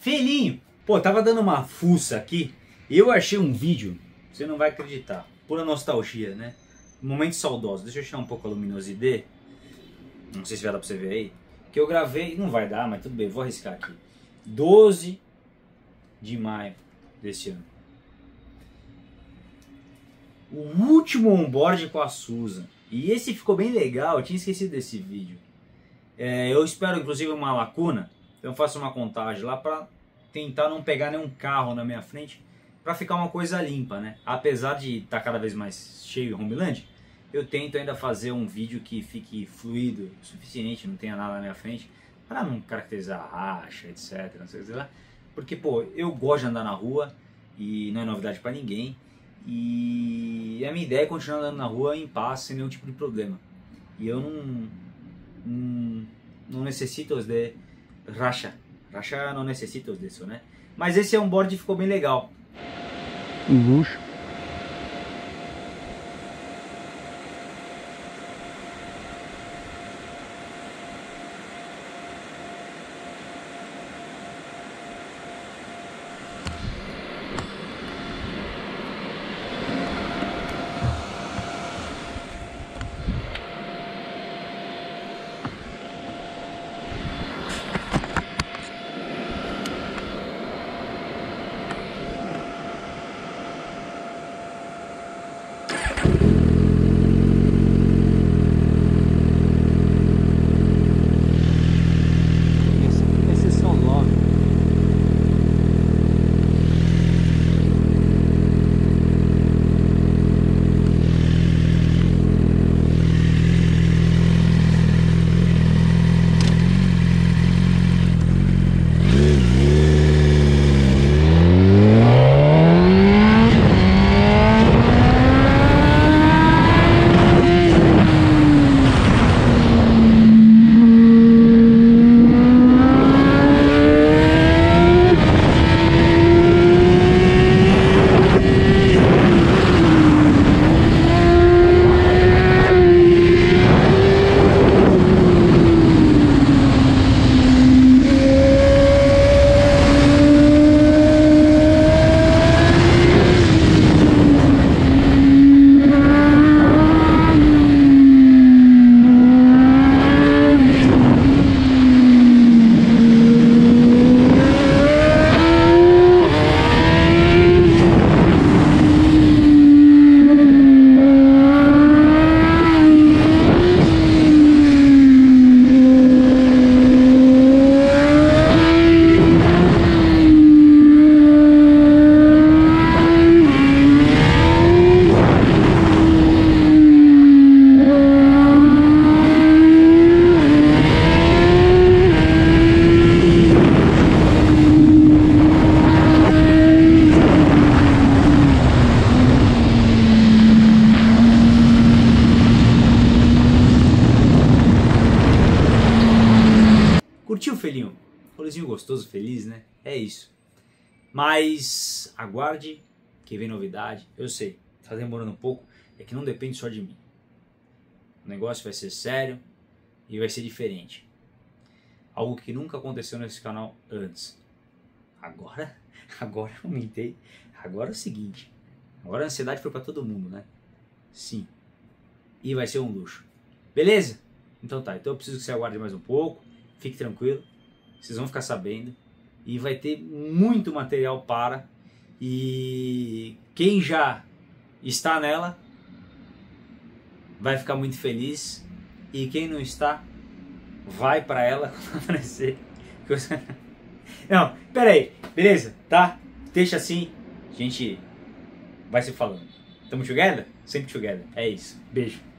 Felinho! Pô, tava dando uma fuça aqui e eu achei um vídeo, você não vai acreditar, pura nostalgia, né? Momentos saudosos. Deixa eu tirar um pouco a luminosidade, não sei se vai dar pra você ver aí, que eu gravei, não vai dar, mas tudo bem, vou arriscar aqui. 12 de maio desse ano. O último onboard com a Susan. E esse ficou bem legal, eu tinha esquecido desse vídeo. Eu espero inclusive uma lacuna, então eu faço uma contagem lá para tentar não pegar nenhum carro na minha frente, para ficar uma coisa limpa, né? Apesar de estar cada vez mais cheio o Homeland, eu tento ainda fazer um vídeo que fique fluido o suficiente, não tenha nada na minha frente, para não caracterizar racha, etc, não sei o que lá. Porque, pô, eu gosto de andar na rua e não é novidade para ninguém. E a minha ideia é continuar andando na rua em paz, sem nenhum tipo de problema. E eu não necessito de racha. Racha não necessito disso, né? Mas esse onboard ficou bem legal. Um luxo. Curtiu, Felinho? Rolezinho gostoso, feliz, né? É isso. Mas aguarde que vem novidade. Eu sei, tá demorando um pouco, é que não depende só de mim. O negócio vai ser sério e vai ser diferente. Algo que nunca aconteceu nesse canal antes. Agora eu aumentei. Agora é o seguinte, agora a ansiedade foi pra todo mundo, né? Sim. E vai ser um luxo. Beleza? Então tá, então eu preciso que você aguarde mais um pouco. Fique tranquilo, vocês vão ficar sabendo. E vai ter muito material para. E quem já está nela vai ficar muito feliz. E quem não está, vai para ela quando aparecer. Não, pera aí, beleza? Tá? Deixa assim, a gente vai se falando. Tamo together? Sempre together. É isso. Beijo.